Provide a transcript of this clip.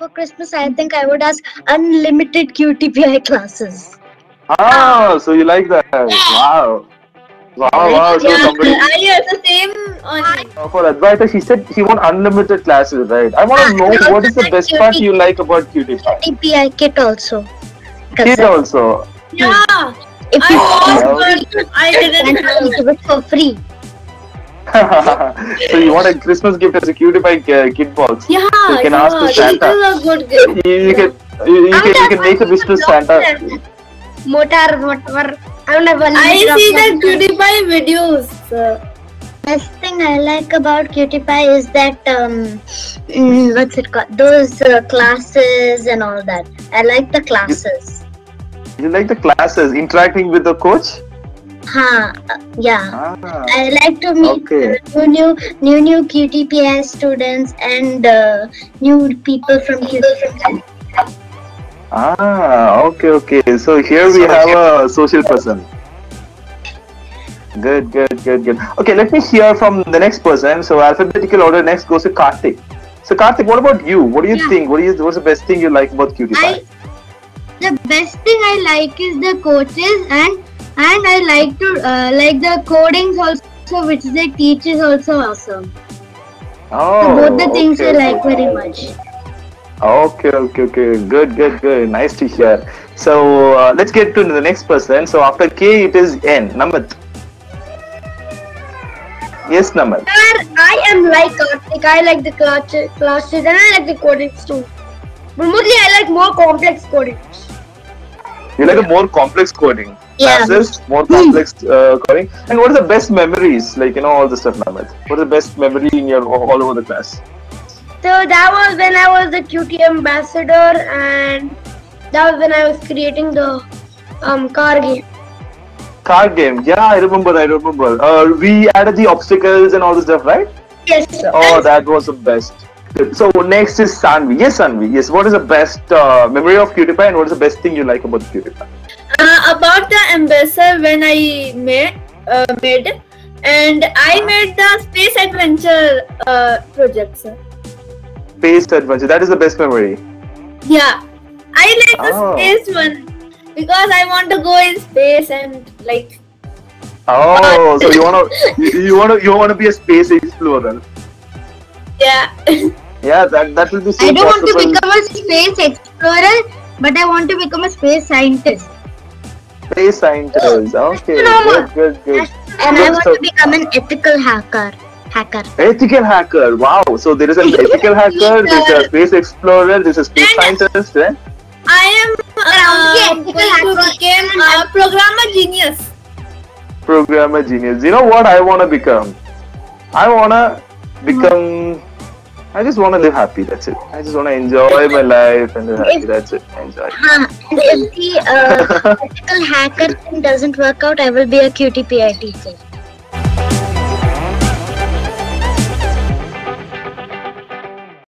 for Christmas, I think I would ask unlimited QTPI classes. Ah, so you like that? Wow. Wow, wow. So Yeah, somebody I also same only. for Advaita, she said she want unlimited classes, right? I want to know I what also is the like best part you like about QTPI. QTPI kit also. Kid also. Yeah, If I you was, but I didn't can know. give it for free. So you want a Christmas gift as a QTPI kid box? Yeah, You can ask to this Santa. is a good gift. You can make a wish to Santa. Motor, whatever. I don't have one. I see the PewDiePie videos. Best thing I like about QTPI is that what's it called? Those classes and all that. I like the classes. You like the classes, interacting with the coach? Yeah. Ah, I like to meet okay. new QTPI students and new people from QTPI. Ah, okay. So here we have a social person. Good. Okay, let me hear from the next person. So alphabetical order next goes to Karthik. So Karthik, what about you? What do you think? What's the best thing you like about QTPI? The best thing I like is the coaches and I like to like the codings also which they teach is also awesome. Oh, So both the things I okay. like very much. Okay. Good. Nice to hear. So let's get to the next person. So after K, it is N. Namath. Yes, Namath. I am like Karthik. I like the classes and I like the codings too. But mostly I like more complex codings. You like a more complex coding. Yeah. Classes, more complex coding. And what are the best memories? Like, all the stuff, Namath. What is the best memory in your all over the class? So that was when I was the QT ambassador and that was when I was creating the car game. Car game. Yeah, I remember. We added the obstacles and all the stuff, right? Yes. Oh, that was the best. Good. So next is Sanvi. Yes, Sanvi. Yes. What is the best memory of QTPI and what is the best thing you like about QTPI? About the ambassador when I made and I made the space adventure projects. Space adventure. That is the best memory. Yeah, I like the Oh. space one because I want to go in space and like. Oh, so you wanna be a space explorer. Yeah. Yeah, that will be so I don't want to possible. become a space explorer, but I want to become a space scientist. Space scientist. Okay, No. good. And I want to become an ethical hacker. Ethical hacker. Wow. So there is an ethical hacker. There's a space explorer. There's a space scientist. Eh? I am going to become a programmer genius. Programmer genius. You know what I wanna become? I just wanna live happy. That's it. I just wanna enjoy my life and live happy. That's it. Enjoy. And if the ethical hacker thing doesn't work out, I will be a QTPI teacher.